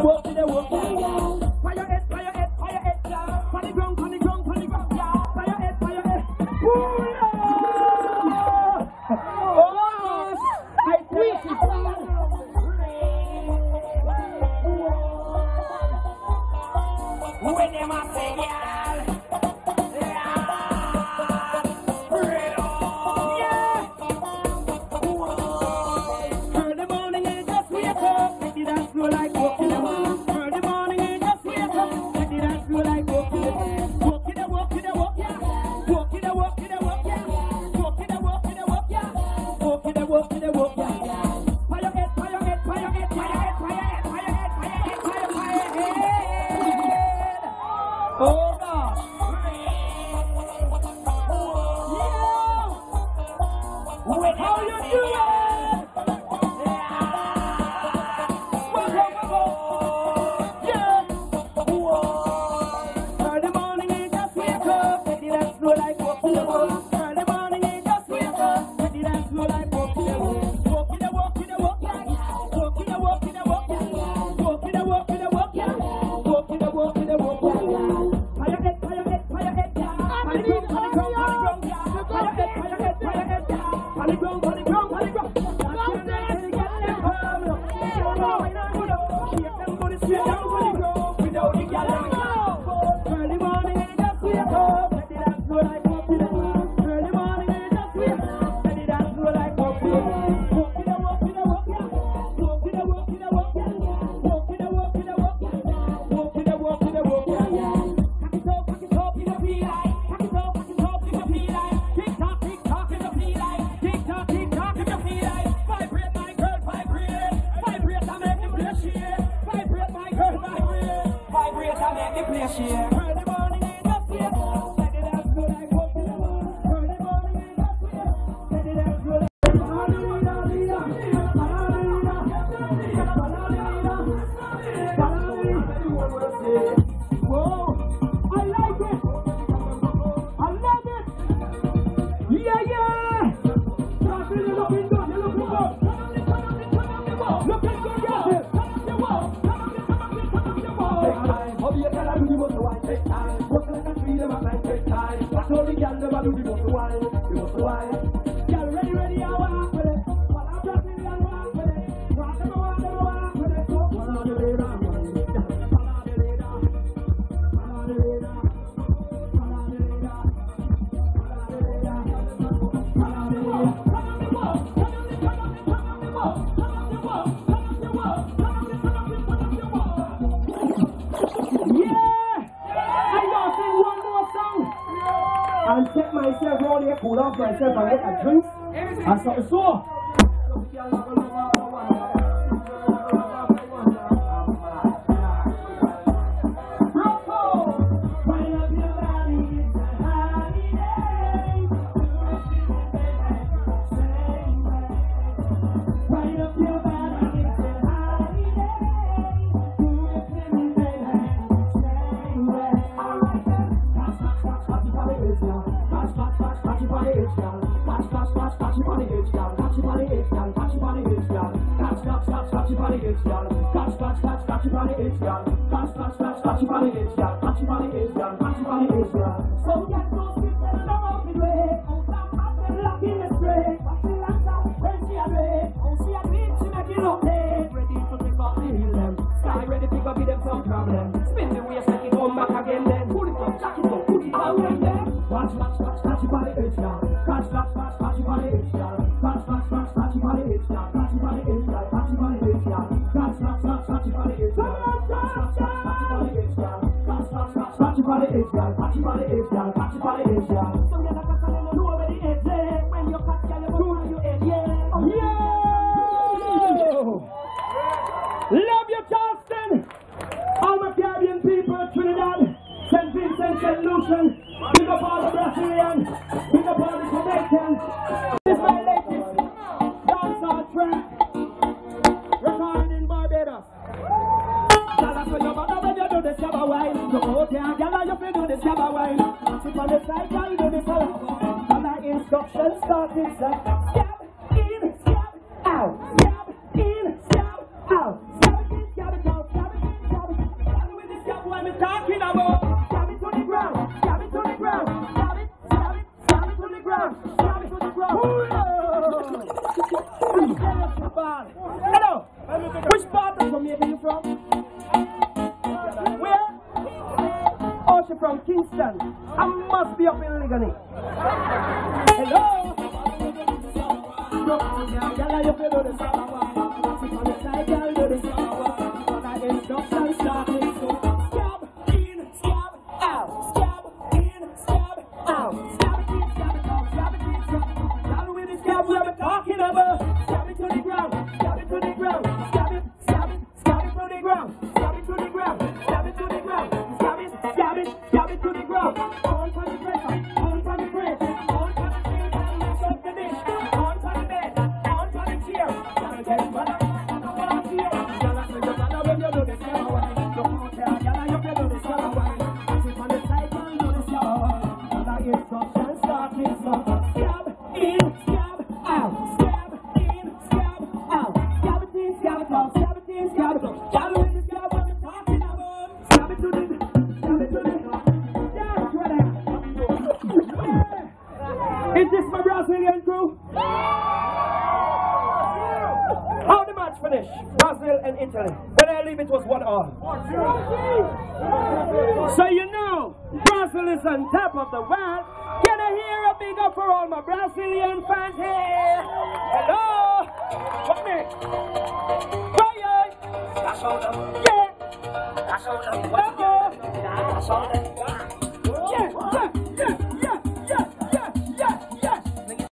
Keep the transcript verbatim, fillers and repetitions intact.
walk, to the walk, yeah. Fire head, fire head, fire head, yeah. On the ground, on the ground, on the ground, yeah. Fire head, fire head. Oh, I preach it. When them a say, yeah. Cool off myself and get a drink and something so. Love you, Charleston! All my Caribbean people, Trinidad, Saint Vincent, Saint Lucian, big up all the Brazilians, big up all the Jamaicans. This is my latest dancehall track, recorded in Barbados. Gala, so your mother when you do the shabba wine, you go out there, gala, you feel do the shabba wine. Sit on the side, gala, do the shabba. And my instructions started, stab in, stab out, stab in, stab out. Stab it in, stab it out, stab it in. talking about. Stab it to the ground, stab it to the ground, stab it, stab it, stab it to the ground, stab it to the ground. Hello, which part of Jamaica are you from? Where? Oh, she's from Kingston. I must be up in Ligani. Hello. Girl, you feel the sound. On the side, girl, do the sound. Instruction starting to scab in, scab out, scab in, scab out, scab it in, scab it out, scab it in, scab it out. Y'all with the scab we are talking about. Scab it to the ground, scab it to the ground, scab it, scab it, scab it to the ground, scab it to the ground, scab it to the ground, scab it, scab it, scab it to the ground. On for the pressure, on for the press, on for the thing, mess up the dish, on for the bed, on for the chair. Gotta get it, brother. Is this my Brazilian crew? How the match finish? Brazil and Italy. When I leave it was one all. So you know, Brazil is on top of the world. Can I hear a big up for all my Brazilian fans here? Hello? What me? Fire! Yeah!